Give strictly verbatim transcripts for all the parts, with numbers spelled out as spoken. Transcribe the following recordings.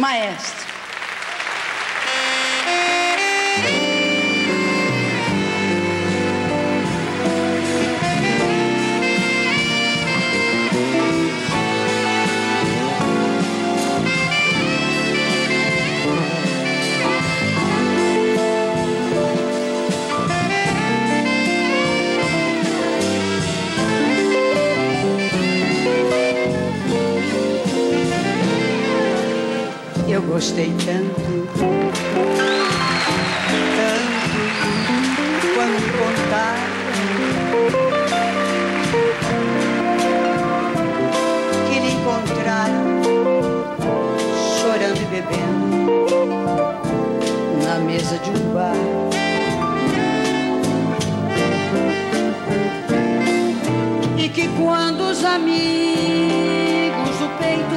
Maestro. Eu gostei tanto, tanto, quando me contaram que lhe encontraram chorando e bebendo na mesa de um bar. E que quando os amigos do peito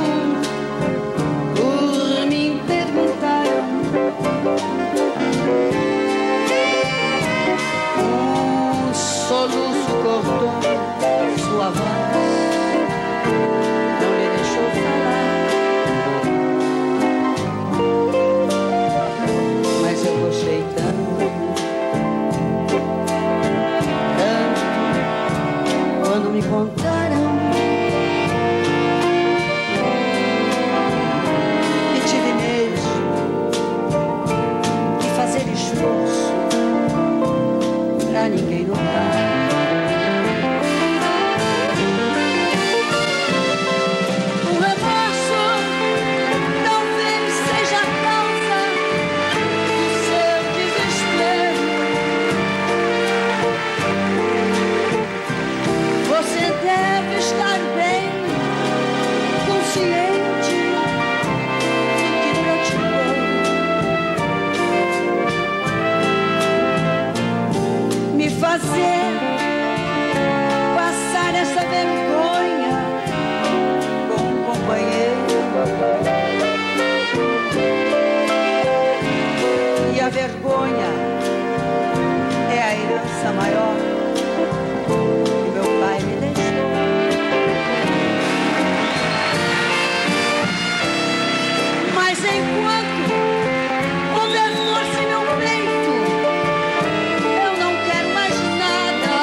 um soluço cortou sua voz, não lhe deixou falar. Mas eu gostei tanto, tanto, quando me contaram que tive mesmo que fazer esforço pra ninguém notar. O remorso talvez seja a causa do seu desespero. Você deve estar bem consciente que praticou. Me fazer passar essa vergonha com um companheiro. E a vergonha é a herança maior que meu pai me deixou. Mas enquanto houver força em meu peito, eu não quero mais nada.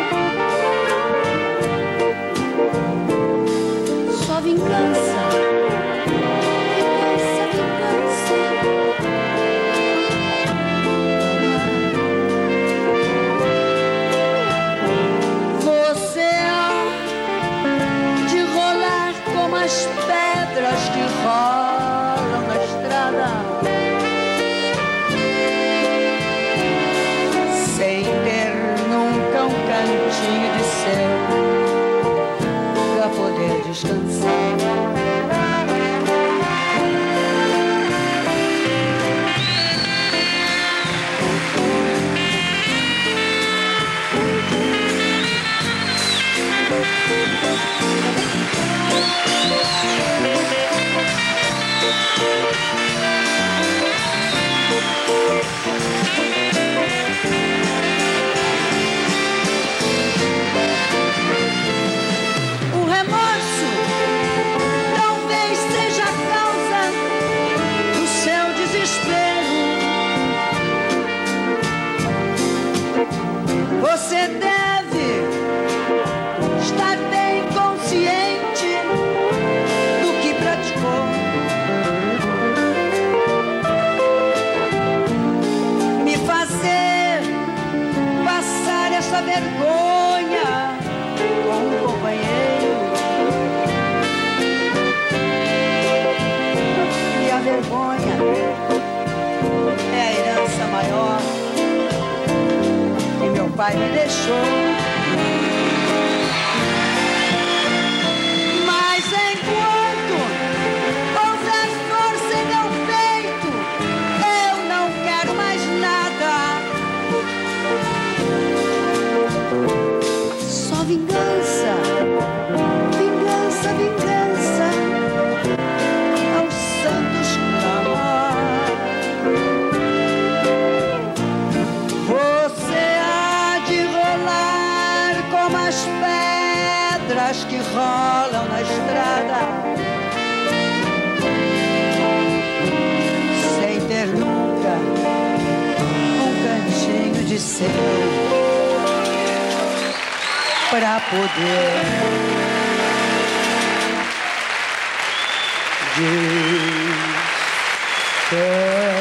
Só vingança, vingança, vingança. Você há de rolar como as pedras que rolam na estrada, sem ter nunca um cantinho de céu pra poder descansar. O remorso talvez seja a causa do seu desespero. Você deve estar bem consciente do que praticou. Me fazer passar essa vergonha com um companheiro. E a vergonha é a herança maior que meu pai me deixou. Mas enquanto houver força em meu peito, eu não quero mais nada. Só vingança, vingança, vingança aos santos clamar. Você há de rolar para poder descansar.